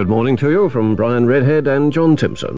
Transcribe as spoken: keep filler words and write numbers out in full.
morning to you from Brian Redhead and John Timpson.